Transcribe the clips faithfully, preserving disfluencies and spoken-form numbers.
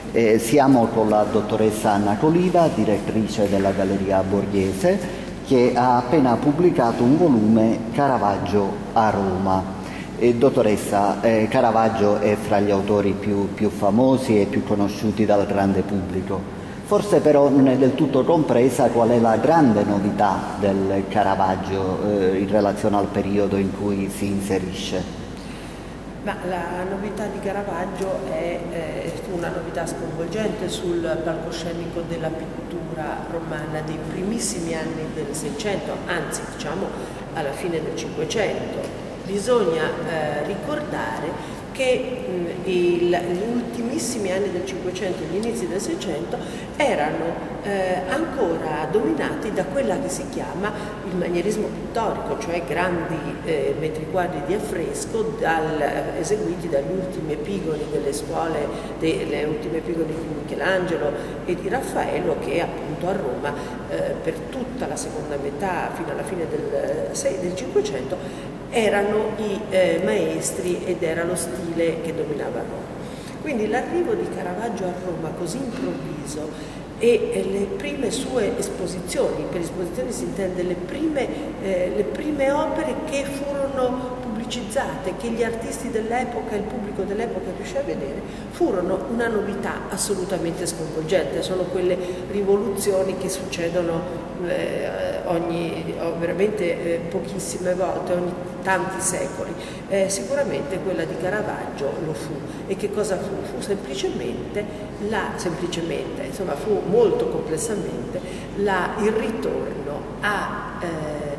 Eh, siamo con la dottoressa Anna Coliva, direttrice della Galleria Borghese, che ha appena pubblicato un volume, Caravaggio a Roma. Eh, dottoressa, eh, Caravaggio è fra gli autori più, più famosi e più conosciuti dal grande pubblico. Forse però non è del tutto compresa qual è la grande novità del Caravaggio eh, in relazione al periodo in cui si inserisce. Ma la novità di Caravaggio è eh, una novità sconvolgente sul palcoscenico della pittura romana dei primissimi anni del Seicento, anzi diciamo alla fine del Cinquecento. Bisogna eh, ricordare che mh, il, gli ultimissimi anni del Cinquecento e gli inizi del Seicento erano eh, ancora dominati da quella che si chiama il manierismo pittorico, cioè grandi eh, metri quadri di affresco dal, eh, eseguiti dagli ultimi epigoni delle scuole, delle ultime epigoni di Michelangelo e di Raffaello, che appunto a Roma eh, per tutta la seconda metà fino alla fine del, del Cinquecento erano i eh, maestri ed era lo stile che dominava Roma. Quindi l'arrivo di Caravaggio a Roma così improvviso e, e le prime sue esposizioni, per esposizioni si intende le prime, eh, le prime opere che furono pubblicizzate, che gli artisti dell'epoca, il pubblico dell'epoca riuscì a vedere, furono una novità assolutamente sconvolgente. Sono quelle rivoluzioni che succedono eh, ogni, veramente eh, pochissime volte, ogni tanti secoli. Eh, sicuramente quella di Caravaggio lo fu. E che cosa fu? Fu semplicemente, la, semplicemente insomma fu molto complessamente la, il ritorno a eh,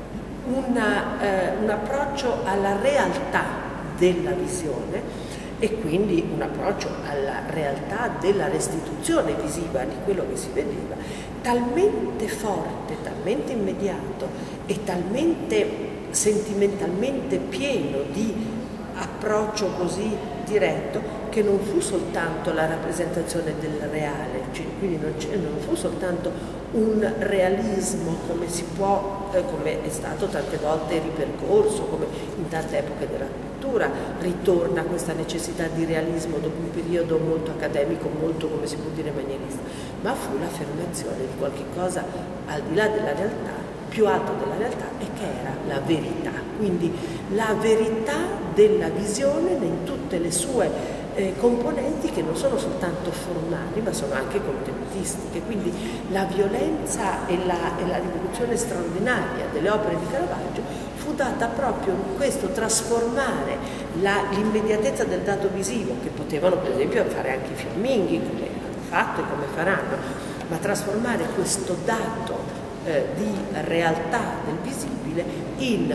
una, eh, un approccio alla realtà della visione e quindi un approccio alla realtà della restituzione visiva di quello che si vedeva, talmente forte, talmente immediato e talmente sentimentalmente pieno di approccio così diretto che non fu soltanto la rappresentazione del reale, cioè, quindi non, non fu soltanto un realismo come si può, eh, come è stato tante volte ripercorso, come in tante epoche della pittura ritorna questa necessità di realismo dopo un periodo molto accademico, molto, come si può dire, manierista, ma fu l'affermazione di qualche cosa al di là della realtà, più alto della realtà, e che era la verità. Quindi la verità della visione in tutte le sue eh, componenti, che non sono soltanto formali ma sono anche contenutistiche. Quindi la violenza e la, e la rivoluzione straordinaria delle opere di Caravaggio fu data proprio in questo trasformare l'immediatezza del dato visivo, che potevano per esempio fare anche i fiamminghi, come hanno fatto e come faranno, ma trasformare questo dato Eh, di realtà del visibile in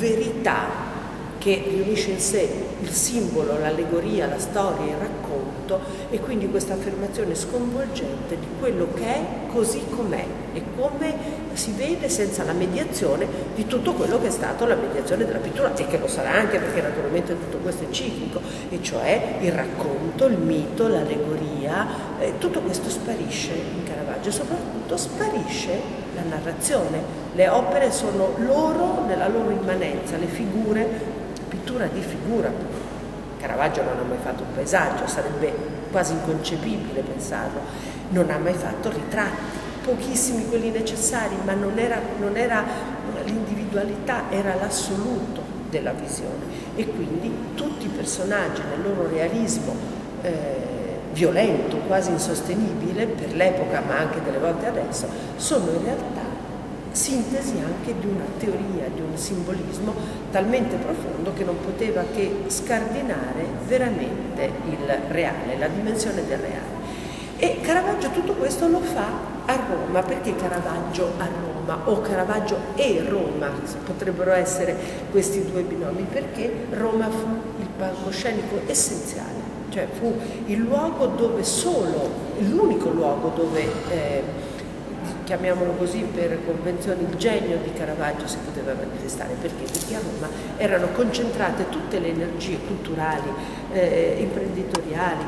verità che riunisce in sé il simbolo, l'allegoria, la storia, il racconto, e quindi questa affermazione sconvolgente di quello che è così com'è e come si vede senza la mediazione di tutto quello che è stato la mediazione della pittura, e che lo sarà anche perché naturalmente tutto questo è ciclico, e cioè il racconto, il mito, l'allegoria, eh, tutto questo sparisce in Caravaggio, soprattutto sparisce la narrazione. Le opere sono loro nella loro immanenza, le figure, pittura di figura. Caravaggio non ha mai fatto un paesaggio, sarebbe quasi inconcepibile pensarlo, non ha mai fatto ritratti, pochissimi quelli necessari, ma non era, non era l'individualità, era l'assoluto della visione, e quindi tutti i personaggi nel loro realismo eh, violento, quasi insostenibile per l'epoca, ma anche delle volte adesso, sono in realtà sintesi anche di una teoria, di un simbolismo talmente profondo che non poteva che scardinare veramente il reale, la dimensione del reale. E Caravaggio tutto questo lo fa a Roma. Perché Caravaggio a Roma o Caravaggio e Roma? Potrebbero essere questi due binomi, perché Roma fu il palcoscenico essenziale, cioè fu il luogo dove solo, l'unico luogo dove, eh, chiamiamolo così per convenzione, il genio di Caravaggio si poteva manifestare. Perché? Perché a Roma erano concentrate tutte le energie culturali, eh, imprenditoriali,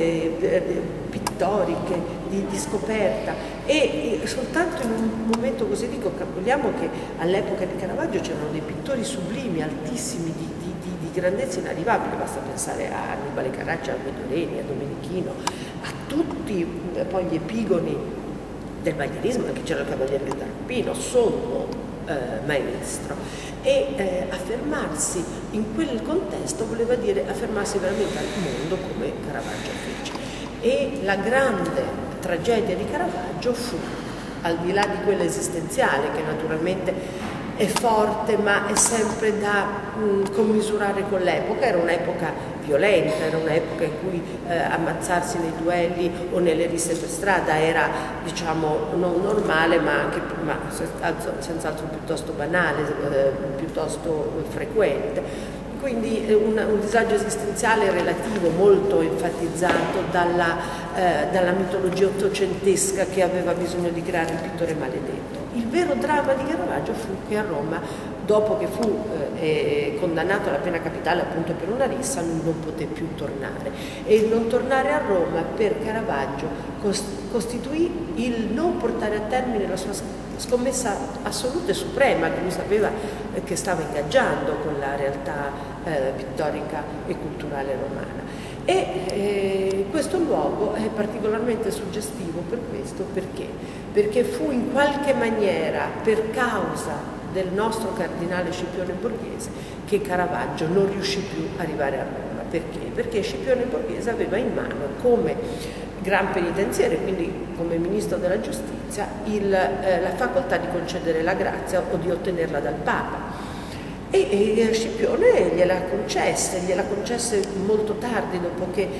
eh, pittoriche, di, di scoperta, e, e soltanto in un momento così, dico, vogliamo che all'epoca di Caravaggio c'erano dei pittori sublimi, altissimi, di, di, di, di grandezza inarrivabile, basta pensare a Annibale Carracci, a Aldo Reni, a Domenichino, a tutti tutti eh, poi gli epigoni del baglierismo, anche c'era il Cavaliere d'Arpino, sono eh, maestro, e eh, affermarsi in quel contesto voleva dire affermarsi veramente al mondo come Caravaggio fece. E la grande tragedia di Caravaggio fu, al di là di quella esistenziale, che naturalmente è forte ma è sempre da mh, commisurare con l'epoca, era un'epoca violenta, era un'epoca in cui eh, ammazzarsi nei duelli o nelle risse per strada era, diciamo, non normale ma anche ma senz'altro piuttosto banale, eh, piuttosto frequente. Quindi un, un disagio esistenziale relativo molto enfatizzato dalla, eh, dalla mitologia ottocentesca che aveva bisogno di creare il pittore maledetto. Il vero dramma di Caravaggio fu che a Roma, dopo che fu eh, condannato alla pena capitale appunto per una rissa, lui non poté più tornare. E il non tornare a Roma per Caravaggio costituì il non portare a termine la sua scommessa assoluta e suprema che lui sapeva eh, che stava ingaggiando con la realtà eh, pittorica e culturale romana. E eh, questo luogo è particolarmente suggestivo per questo, perché? Perché fu in qualche maniera, per causa del nostro cardinale Scipione Borghese, che Caravaggio non riuscì più ad arrivare a Roma. Perché? Perché Scipione Borghese aveva in mano, come gran penitenziere, quindi come ministro della giustizia, il, eh, la facoltà di concedere la grazia o di ottenerla dal Papa. E, e Scipione gliela concesse, gliela concesse molto tardi, dopo che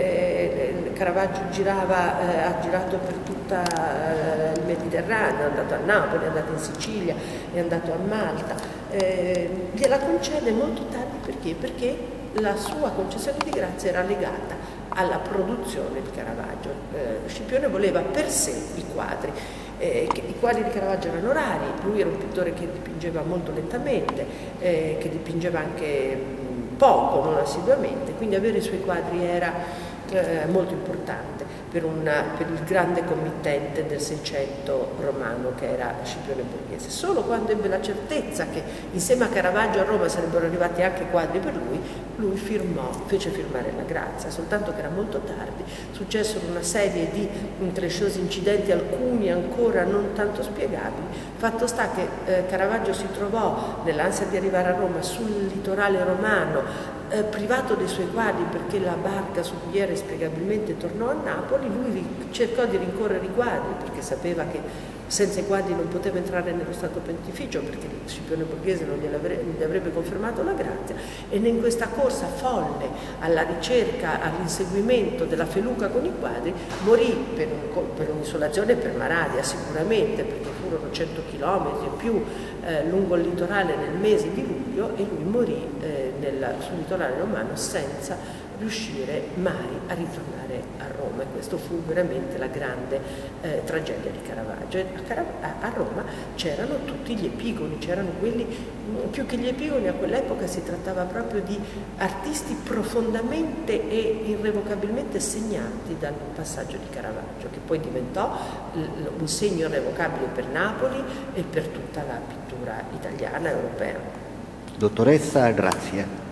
eh, Caravaggio girava, eh, ha girato per tutta eh, il Mediterraneo, è andato a Napoli, è andato in Sicilia, è andato a Malta. Eh, gliela concede molto tardi perché? Perché la sua concessione di grazia era legata alla produzione di Caravaggio. Eh, Scipione voleva per sé i quadri. Eh, che, I quadri di Caravaggio erano rari, lui era un pittore che dipingeva molto lentamente, eh, che dipingeva anche mh, poco, non assiduamente, quindi avere i suoi quadri era eh, molto importante per, una, per il grande committente del Seicento romano che era Scipione Borghese. Solo quando ebbe la certezza che insieme a Caravaggio a Roma sarebbero arrivati anche quadri per lui, lui firmò, fece firmare la grazia, soltanto che era molto tardi, successero una serie di incresciosi incidenti, alcuni ancora non tanto spiegabili. Fatto sta che eh, Caravaggio si trovò, nell'ansia di arrivare a Roma, sul litorale romano, eh, privato dei suoi quadri perché la barca su cui era inspiegabilmente tornò a Napoli. Lui cercò di rincorrere i quadri perché sapeva che senza i quadri non poteva entrare nello Stato Pontificio, perché Scipione Borghese non gli avrebbe confermato la grazia, e in questa corsa folle alla ricerca, all'inseguimento della feluca con i quadri, morì per, un, per un'isolazione per malaria sicuramente, perché furono cento chilometri e più eh, lungo il litorale nel mese di luglio, e lui morì eh, nel, sul litorale romano senza riuscire mai a ritornare a Roma, e questo fu veramente la grande eh, tragedia di Caravaggio. A, Carav a Roma c'erano tutti gli epigoni, c'erano quelli, più che gli epigoni a quell'epoca si trattava proprio di artisti profondamente e irrevocabilmente segnati dal passaggio di Caravaggio, che poi diventò un segno irrevocabile per Napoli e per tutta la pittura italiana e europea. Dottoressa, grazie.